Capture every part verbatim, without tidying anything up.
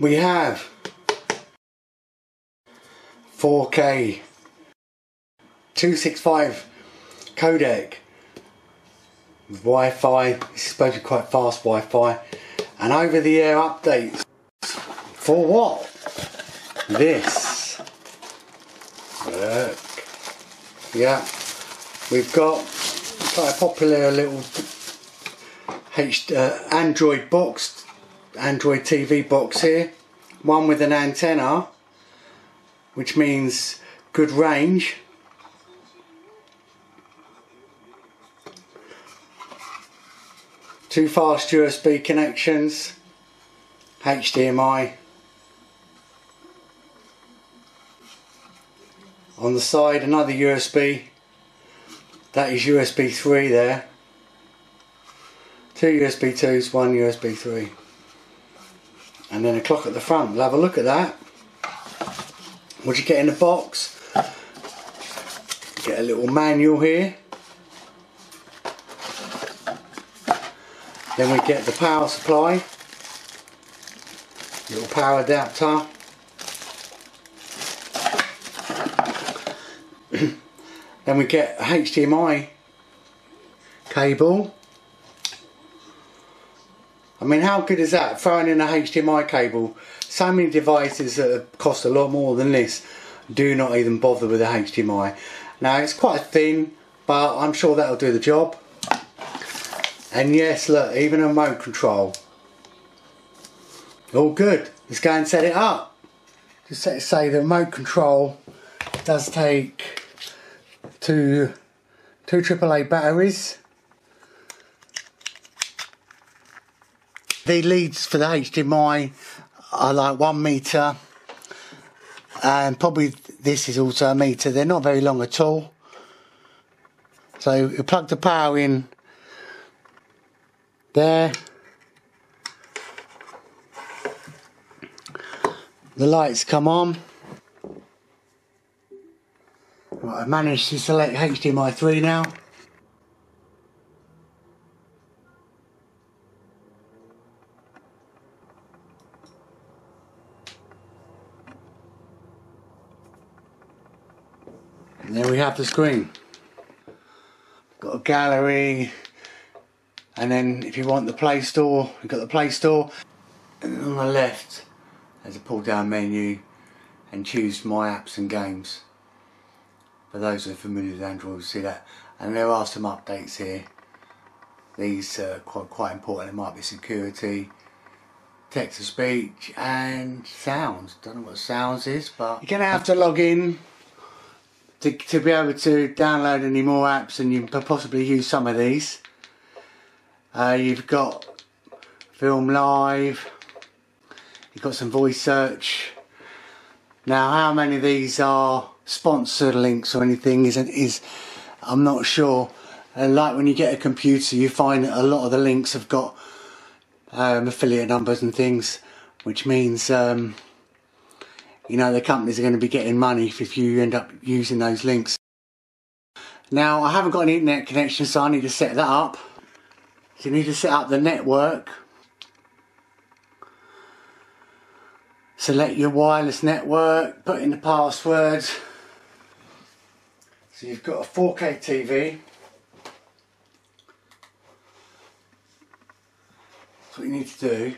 we have four K two sixty-five codec with Wi-Fi. It's supposed to be quite fast Wi-Fi, and over-the-air updates for what? This. Look. Yeah, we've got quite a popular little H uh, Android box, Android T V box here. One with an antenna, which means good range. Two fast U S B connections, H D M I. On the side, another U S B. That is U S B three there. Two U S B twos, one U S B three. And then a clock at the front. We'll have a look at that. What you get in the box? You get a little manual here. Then we get the power supply. Little power adapter. Then we get a H D M I cable. I mean, how good is that? Throwing in a H D M I cable. So many devices that cost a lot more than this do not even bother with a H D M I. Now, it's quite thin, but I'm sure that'll do the job. And yes, look, even a remote control. All good. Let's go and set it up. Just to say the remote control does take two two triple A batteries. The leads for the H D M I are like one metre, and probably this is also a metre. They're not very long at all. So you plug the power in there. The lights come on. Right, I've managed to select H D M I three now. And there we have the screen. Got a gallery, and then if you want the Play Store, you've got the Play Store. And then on the left, there's a pull down menu, and choose My Apps and Games. For those who are familiar with Android, will see that. And there are some updates here. These are quite, quite important. There might be security, text to speech, and sounds. Don't know what sounds is, but you're going to have to log in to, to be able to download any more apps, and you can possibly use some of these. Uh, you've got Film Live, you've got some voice search. Now, how many of these are sponsored links or anything is, is I'm not sure. Uh, like when you get a computer, you find that a lot of the links have got um, affiliate numbers and things, which means um, you know, the companies are going to be getting money if you end up using those links. Now, I haven't got an internet connection, so I need to set that up. So you need to set up the network. Select your wireless network, put in the password. So you've got a four K T V. That's what you need to do.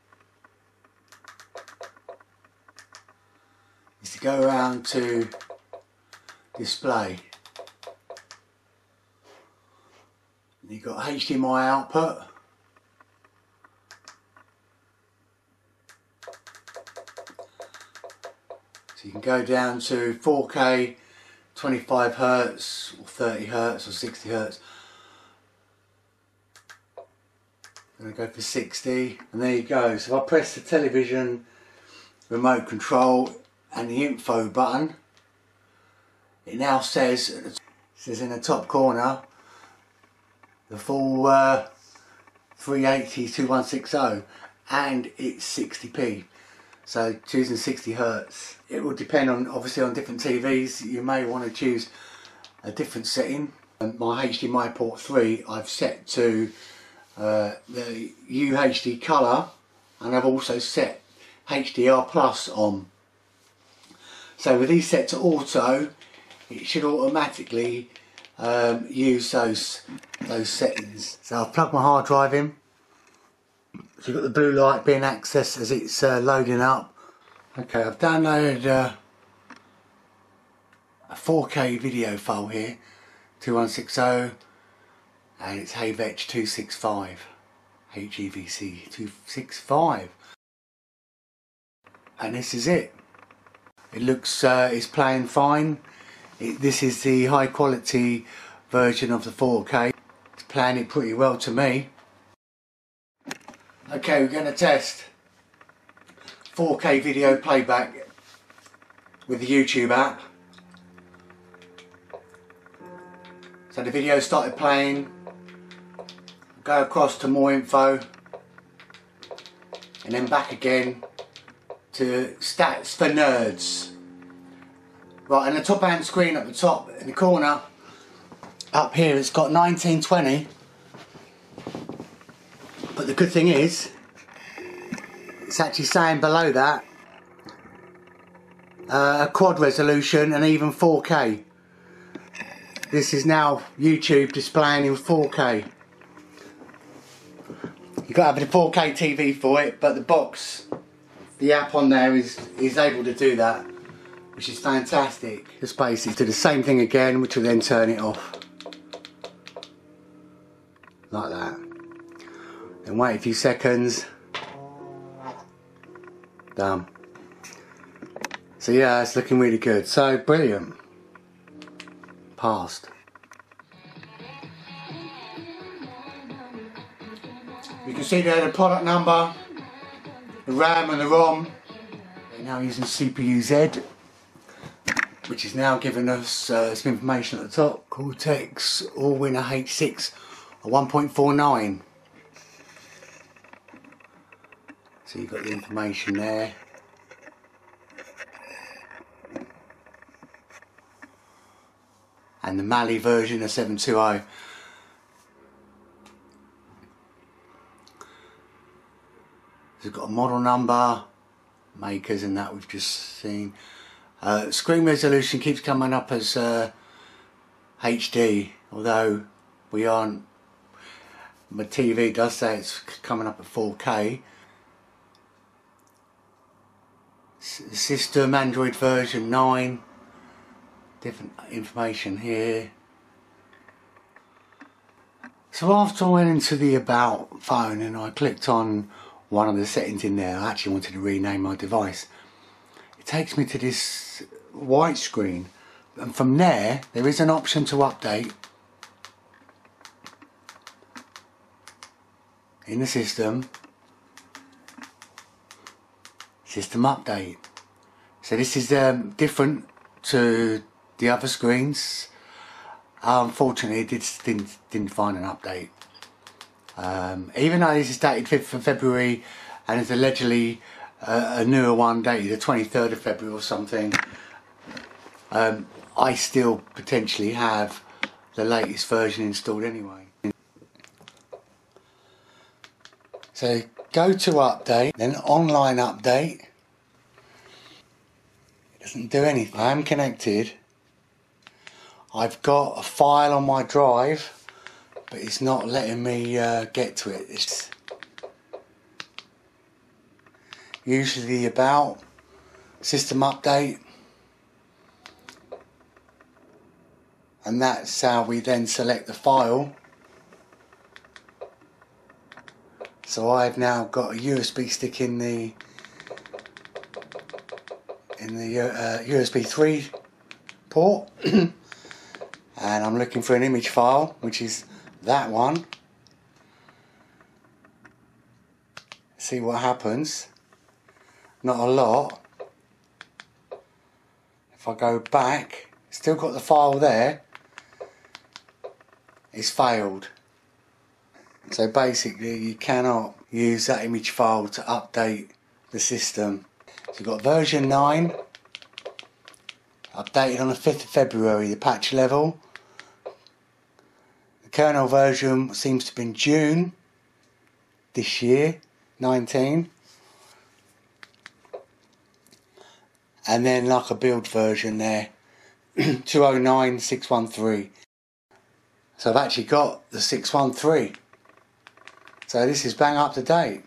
Is to go around to display. And you've got H D M I output. So you can go down to four K, twenty-five hertz, or thirty hertz, or sixty hertz. I'm going to go for sixty, and there you go. So if I press the television remote control and the info button, it now says, it says in the top corner, the full uh, three eighty, twenty-one sixty, and it's sixty p. So choosing sixty hertz. It will depend on, obviously, on different T Vs. You may want to choose a different setting. And my H D M I port three I've set to uh, the U H D colour, and I've also set H D R plus on. So with these set to auto, it should automatically um, use those those settings. So I've plugged my hard drive in. So you've got the blue light being accessed as it's uh, loading up. Okay, I've downloaded uh, a four K video file here, two one six zero, and it's HEVC two sixty-five, H E V C two sixty-five, and this is it. It looks, uh, it's playing fine. It, this is the high quality version of the four K. It's playing it pretty well to me. Okay, we're going to test four K video playback with the YouTube app. So the video started playing, go across to more info, and then back again to stats for nerds. Right, and the top hand screen at the top in the corner, up here it's got nineteen twenty, but the good thing is, it's actually saying below that, uh, a quad resolution and even four K. This is now YouTube displaying in four K. You've got to have a four K T V for it, but the box, the app on there is, is able to do that, which is fantastic. Just basically do the same thing again, which will then turn it off. Like that. Then wait a few seconds. Done. So yeah, it's looking really good. So brilliant. Passed. You can see there the product number, the RAM and the ROM. They're now using C P U Z, which is now giving us uh, some information at the top. Cortex Allwinner H six one point four nine. So you've got the information there. And the Mali version of seven twenty. We've got a model number, makers and that we've just seen. Uh, screen resolution keeps coming up as uh, H D, although we aren't, my T V does say it's coming up at four K. S system Android version nine, different information here. So after I went into the About phone and I clicked on one of the settings in there, I actually wanted to rename my device. It takes me to this white screen, and from there there is an option to update in the system. System update. So this is um, different to the other screens. Unfortunately, it did, didn't, didn't find an update. Um, even though this is dated fifth of February and it's allegedly uh, a newer one dated the twenty-third of February or something, um, I still potentially have the latest version installed anyway. So go to update, then online update. It doesn't do anything. I am connected. I've got a file on my drive, but it's not letting me uh, get to it. It's usually about system update, and that's how we then select the file. So I've now got a U S B stick in the in the uh, U S B three port, and I'm looking for an image file, which is that one. See what happens. Not a lot. If I go back, still got the file there. It's failed. So basically you cannot use that image file to update the system. So you've got version nine, updated on the fifth of February, the patch level. The kernel version seems to be in June this year, nineteen. and then like a build version there, two oh nine six one three. So I've actually got the six one three. So this is bang up to date.